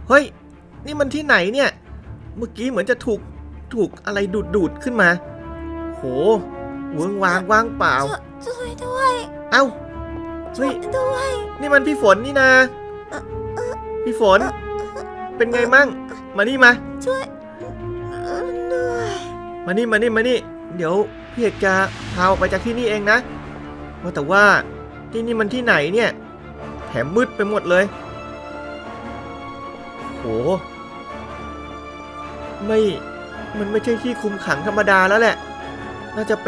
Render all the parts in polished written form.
เฮ้ยนี่มันที่ไหนเนี่ยเมื่อกี้เหมือนจะถูกอะไรดูดขึ้นมาโหเวิ้งว้างว่างเปล่าช่วยด้วยเอ้าเฮ้ยด้วยนี่มันพี่ฝนนี่นะพี่ฝนเป็นไงมั่งมานี่มาช่วยด้วยมานี่เดี๋ยวพี่เอกจะพาออกไปจากที่นี่เองนะแต่ว่าที่นี่มันที่ไหนเนี่ยแถมมืดไปหมดเลยโหมันไม่ใช่ที่คุมขังธรรมดาแล้วแหละน่าจะ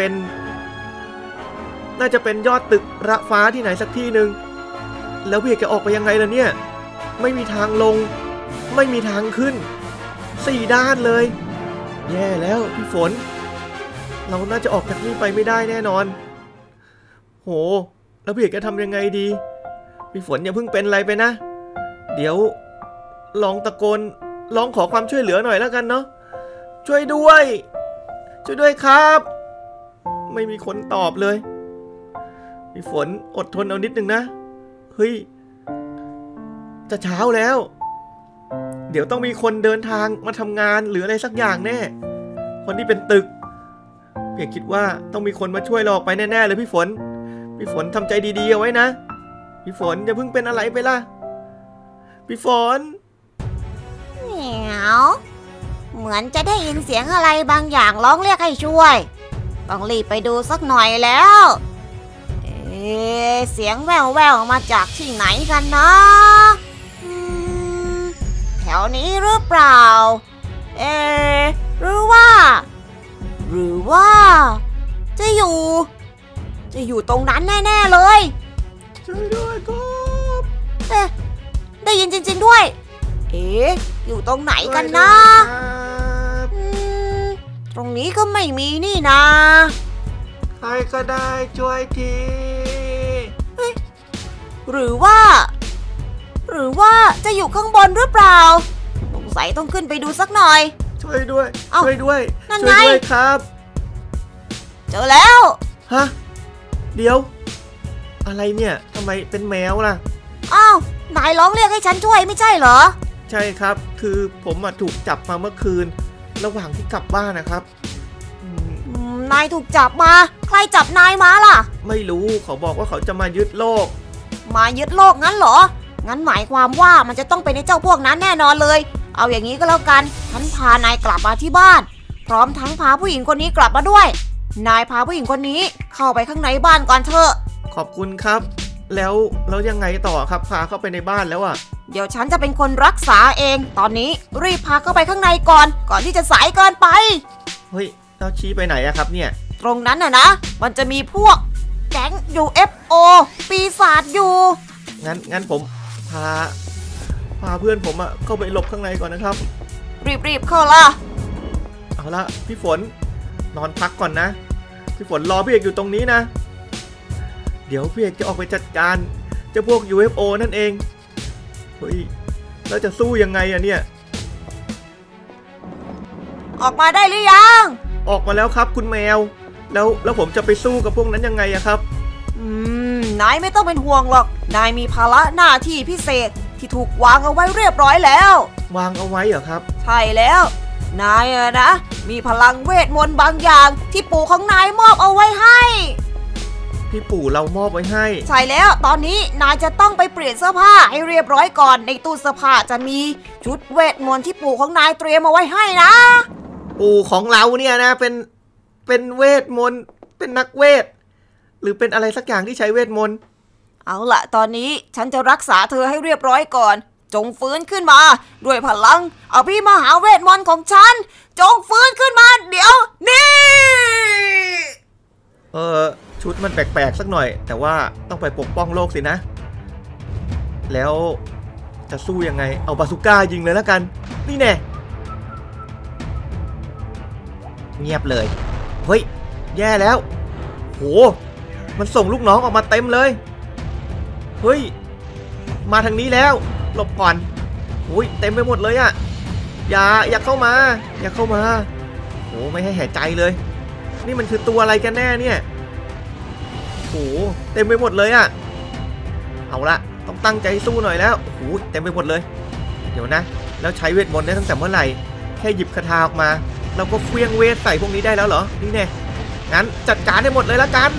เป็นยอดตึกระฟ้าที่ไหนสักที่หนึ่งแล้วพี่เอกจะออกไปยังไงล่ะเนี่ยไม่มีทางลงไม่มีทางขึ้น4ด้านเลยแย่แล้วพี่ฝนเราน่าจะออกจากนี่ไปไม่ได้แน่นอนโหแล้วพี่เอกจะทำยังไงดีพี่ฝนอย่าเพิ่งเป็นอะไรไปนะเดี๋ยวลองตะโกนร้องขอความช่วยเหลือหน่อยแล้วกันเนาะช่วยด้วยครับไม่มีคนตอบเลยพี่ฝนอดทนเอานิดนึงนะเฮ้ยจะเช้าแล้วเดี๋ยวต้องมีคนเดินทางมาทำงานหรืออะไรสักอย่างแน่คนที่เป็นตึกพี่คิดว่าต้องมีคนมาช่วยเราออกไปแน่ๆเลยพี่ฝนทำใจดีๆเอาไว้นะพี่ฝนอย่าเพิ่งเป็นอะไรไปล่ะพี่ฝนเหนียวเหมือนจะได้ยินเสียงอะไรบางอย่างร้องเรียกให้ช่วยต้องรีบไปดูสักหน่อยแล้วเสียงแว่วๆมาจากที่ไหนกันนะแถวนี้หรือเปล่าหรือว่าจะอยู่ตรงนั้นแน่ๆเลยช่วยด้วยครับได้ยินจริงๆด้วยอยู่ตรงไหนกันนะตรงนี้ก็ไม่มีนี่นะใครก็ได้ช่วยทีหรือว่าจะอยู่ข้างบนหรือเปล่าสงสัยต้องขึ้นไปดูสักหน่อยช่วยด้วยนั่นไงครับเจอแล้วฮะเดี๋ยวอะไรเนี่ยทำไมเป็นแมวล่ะอ้าวนายร้องเรียกให้ฉันช่วยไม่ใช่เหรอใช่ครับคือผมถูกจับมาเมื่อคืนระหว่างที่กลับบ้านนะครับนายถูกจับมาใครจับนายมาล่ะไม่รู้เขาบอกว่าเขาจะมายึดโลกงั้นเหรองั้นหมายความว่ามันจะต้องเป็นไอ้เจ้าพวกนั้นแน่นอนเลยเอาอย่างนี้ก็แล้วกันฉันพานายกลับมาที่บ้านพร้อมทั้งพาผู้หญิงคนนี้กลับมาด้วยนายพาผู้หญิงคนนี้เข้าไปข้างในบ้านก่อนเถอะขอบคุณครับแล้วยังไงต่อครับพาเข้าไปในบ้านแล้วอ่ะเดี๋ยวฉันจะเป็นคนรักษาเองตอนนี้รีบพาเข้าไปข้างในก่อนที่จะสายเกินไปเฮ้ยเราชี้ไปไหนอะครับเนี่ยตรงนั้นนะมันจะมีพวกแก๊ง UFO ปีศาจอยู่งั้นผมพาเพื่อนผมอะเข้าไปหลบข้างในก่อนนะครับรีบเข้าล่ะเอาละพี่ฝนนอนพักก่อนนะพี่ฝนรอพี่เอกอยู่ตรงนี้นะเดี๋ยวพี่เอกจะออกไปจัดการเจ้าพวก UFO นั่นเองเฮ้ยแล้วจะสู้ยังไงอะเนี่ยออกมาได้หรือยังออกมาแล้วครับคุณแมวแล้วผมจะไปสู้กับพวกนั้นยังไงอะครับนายไม่ต้องเป็นห่วงหรอกนายมีภาระหน้าที่พิเศษที่ถูกวางเอาไว้เรียบร้อยแล้ววางเอาไว้เหรอครับใช่แล้วนายนะมีพลังเวทมนต์บางอย่างที่ปู่ของนายมอบเอาไว้ให้พี่ปู่เรามอบไว้ให้ใช่แล้วตอนนี้นายจะต้องไปเปลี่ยนเสื้อผ้าให้เรียบร้อยก่อนในตู้เสื้อผ้าจะมีชุดเวทมนต์ที่ปู่ของนายเตรียมเอาไว้ให้นะปู่ของเราเนี่ยนะเป็นเวทมนต์เป็นนักเวทหรือเป็นอะไรสักอย่างที่ใช้เวทมนต์เอาล่ะตอนนี้ฉันจะรักษาเธอให้เรียบร้อยก่อนจงฟื้นขึ้นมาด้วยพลังเอาพี่มหาเวทมนต์ของฉันจงฟื้นขึ้นมาเดี๋ยวนี้ชุดมันแปลกๆสักหน่อยแต่ว่าต้องไปปกป้องโลกสินะแล้วจะสู้ยังไงเอาบาซูก้ายิงเลยแล้วกันนี่แน่เงียบเลยเฮ้ยแย่แล้วโหมันส่งลูกน้องออกมาเต็มเลยเฮ้ยมาทางนี้แล้วหลบก่อนโอ้ยเต็มไปหมดเลยอะอย่าเข้ามาโหไม่ให้หายใจเลยนี่มันคือตัวอะไรกันแน่เนี่ยโหเต็มไปหมดเลยอะเอาละต้องตั้งใจสู้หน่อยแล้วโหเต็มไปหมดเลยเดี๋ยวนะแล้วใช้เวทมนต์ได้ตั้งแต่เมื่อไหร่แค่หยิบคาถาออกมาเราก็เคลื่องเวทใส่พวกนี้ได้แล้วเหรอนี่แน่งั้นจัดการให้หมดเลยละกัน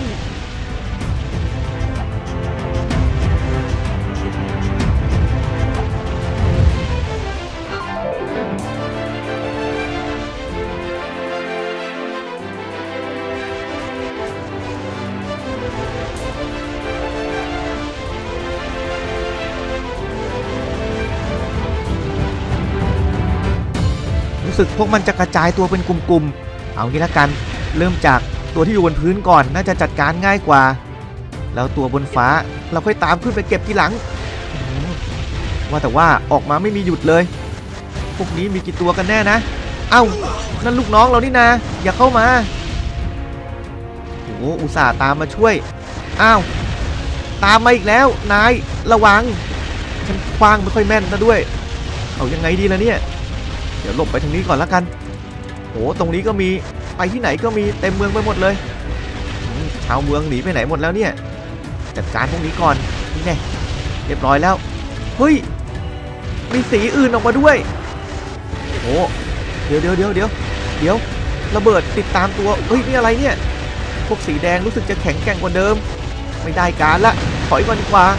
รู้สึกพวกมันจะกระจายตัวเป็นกลุ่มๆเอางี้ละกันเริ่มจากตัวที่อยู่บนพื้นก่อนน่าจะจัดการง่ายกว่าแล้วตัวบนฟ้าเราค่อยตามขึ้นไปเก็บทีหลังว่าแต่ว่าออกมาไม่มีหยุดเลยพวกนี้มีกี่ตัวกันแน่นะเอ้านั่นลูกน้องเรานี่นะอย่าเข้ามาโอ้อุตส่าห์ตามมาช่วยอ้าวตามมาอีกแล้วนายระวังฉันคว้างไม่ค่อยแม่นซะด้วยเอายังไงดีล่ะเนี่ยเดี๋ยวหลบไปทางนี้ก่อนละกันโอ้ตรงนี้ก็มีไปที่ไหนก็มีเต็มเมืองไปหมดเลยชาวเมืองหนีไปไหนหมดแล้วเนี่ยจัดการพวกนี้ก่อนนี่แน่เรียบร้อยแล้วเฮ้ยมีสีอื่นออกมาด้วยโอ้เดี๋ยวระเบิดติดตามตัวเฮ้ยนี่อะไรเนี่ยพวกสีแดงรู้สึกจะแข็งแกร่งกว่าเดิมไม่ได้การละถอยก่อนดีกว่า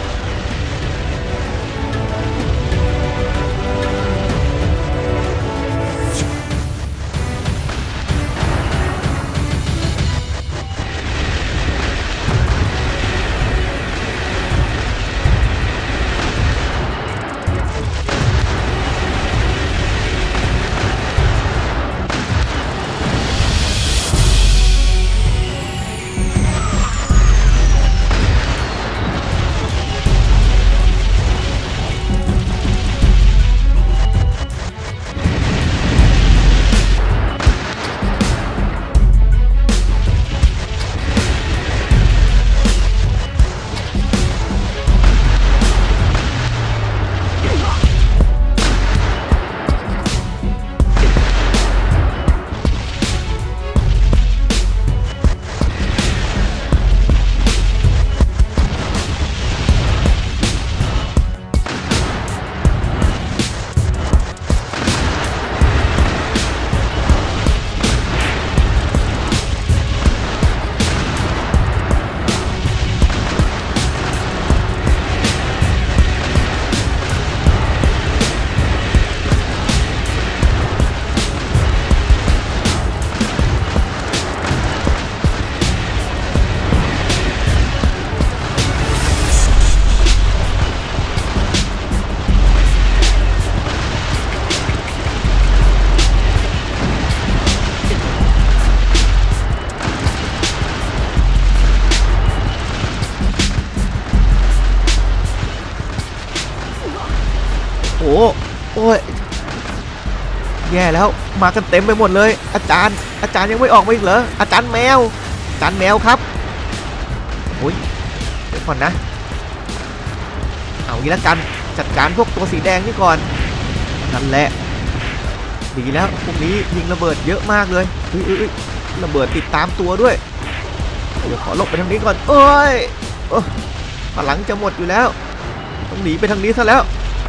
โอ้ยแย่แล้วมากันเต็มไปหมดเลยอาจารย์ยังไม่ออกมาอีกเหรออาจารย์แมวครับโอ้ยเดี๋ยวก่อนนะเอางี้ละกันจัดการพวกตัวสีแดงนี่ก่อนนั่นแหละดีแล้วพวกนี้ยิงระเบิดเยอะมากเลยระเบิดติดตามตัวด้วยเดี๋ยวขอหลบไปทางนี้ก่อนเอ้ยพลังจะหมดอยู่แล้วต้องหนีไปทางนี้ซะแล้ว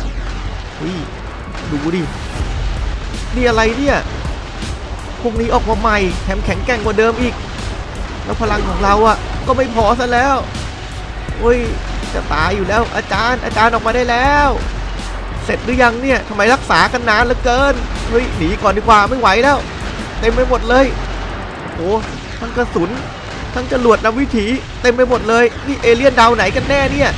ดูดินี่อะไรเนี่ยพวกนี้ออกมาใหม่แถมแข็งแกร่งกว่าเดิมอีกแล้วพลังของเราอ่ะก็ไม่พอซะแล้วโอ้ยจะตายอยู่แล้วอาจารย์ออกมาได้แล้วเสร็จหรือยังเนี่ยทำไมรักษากันนานเหลือเกินเฮ้ยหนีก่อนดีกว่าไม่ไหวแล้วเต็มไปหมดเลยโอ้ทั้งกระสุนทั้งจรวดนำวิถีเต็มไปหมดเลยนี่เอเลี่ยนดาวไหนกันแน่เนี่ย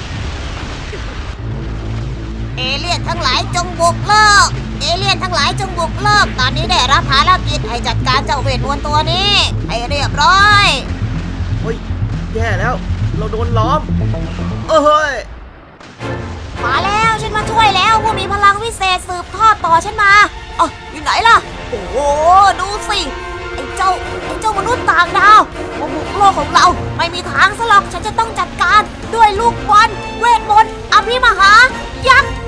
เอเลี่ยนทั้งหลายจงบุกเลิกตอนนี้ได้รับภารกิจให้จัดการเจ้าเวทมนต์ตัวนี้ให้เรียบร้อยเฮ้ยแย่แล้วเราโดนล้อมเอ้ยมาแล้วฉันมาช่วยแล้วผู้มีพลังวิเศษสืบทอดต่อฉันมาอยู่ไหนล่ะโอ้โหดูสิไอ้เจ้ามนุษย์ต่างดาวมาบุกโลกของเราไม่มีทางซะหรอกฉันจะต้องจัดการด้วยลูกบอลเวทมนต์อภิมหายักษ์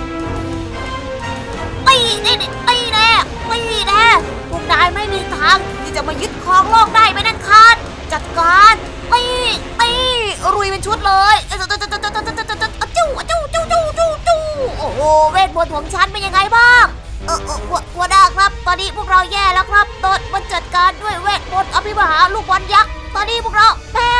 ตีแน่พวกนายไม่มีทางที่จะมายึดครองโลกได้ไม่นั่นขาดจัดการตีรุยเป็นชุดเลยจู้โอ้โหโอ้เวทมนต์ของฉันเป็นยังไงบ้างหัวหน้าครับตอนนี้พวกเราแย่แล้วครับโดนมันจัดการด้วยเวทมนต์อภิมหาลูกบอลยักษ์ตอนนี้พวกเราแพ้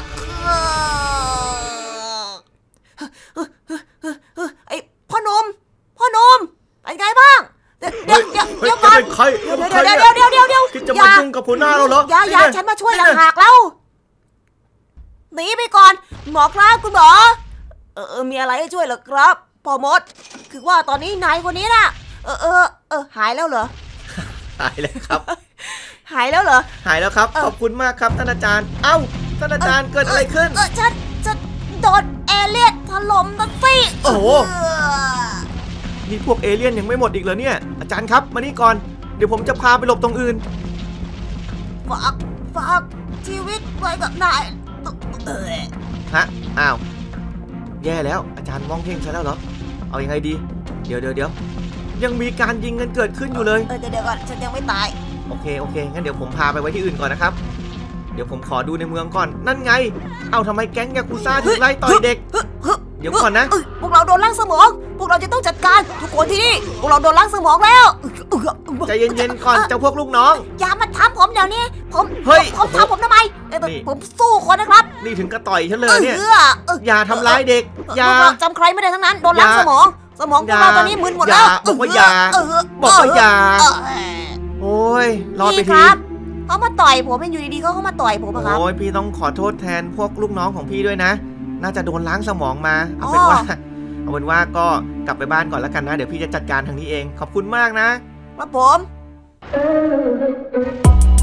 ไอ้พ่อหนุ่มเป็นไงบ้างเดี๋ยวก่อนเป็นใครเดี๋ยวคิดจะมายุ่งกับหัวหน้าเราเหรออย่าฉันมาช่วยต่างหากแล้วหนีไปก่อนหมอครับคุณหมอมีอะไรให้ช่วยเหรอครับพ่อมดคือว่าตอนนี้นายคนนี้น่ะหายแล้วเหรอหายแล้วครับหายแล้วเหรอหายแล้วครับขอบคุณมากครับท่านอาจารย์เอ้าท่านอาจารย์เกิดอะไรขึ้นฉันโดนเอเลี่ยนถล่มนะสิโอ้โหนี่พวกเอเลี่ยนยังไม่หมดอีกเหรอเนี่ยอาจารย์ครับมานี่ก่อนเดี๋ยวผมจะพาไปหลบตรงอื่นฝากชีวิตไว้กับนายฮะอ้าวแย่แล้วอาจารย์มองเพ่งใช่แล้วเหรอเอายังไงดีเดี๋ยวยังมีการยิงกันเกิดขึ้นอยู่เลยเดี๋ยวก่อนฉันยังไม่ตายโอเคงั้นเดี๋ยวผมพาไปไว้ที่อื่นก่อนนะครับเดี๋ยวผมขอดูในเมืองก่อนนั่นไงเอาทำไมแก๊งยากุซ่าถึงไล่ต่อยเด็กเดี๋ยวก่อนนะพวกเราโดนล้างสมองพวกเราจะต้องจัดการทุกคนที่นี่พวกเราโดนล้างสมองแล้วใจเย็นๆก่อนเจ้าพวกลูกน้องอย่ามาทำผมเดี๋ยวนี้ผมทำผมทำไมผมสู้คนนะครับนี่ถึงกระต่อยฉันเลยเนี่ยอย่าทำร้ายเด็กอย่าจำใครไม่ได้ทั้งนั้นโดนล้างสมองพวกเราตอนนี้มึนหมดแล้วบอกว่าอย่าโอ้ยรอดไปทีเขามาต่อยผมเป็นอยู่ดีๆเขามาต่อยผมครับโอ้ยพี่ต้องขอโทษแทนพวกลูกน้องของพี่ด้วยนะน่าจะโดนล้างสมองมาเอาเป็นว่าก็กลับไปบ้านก่อนแล้วกันนะเดี๋ยวพี่จะจัดการทางนี้เองขอบคุณมากนะครับผม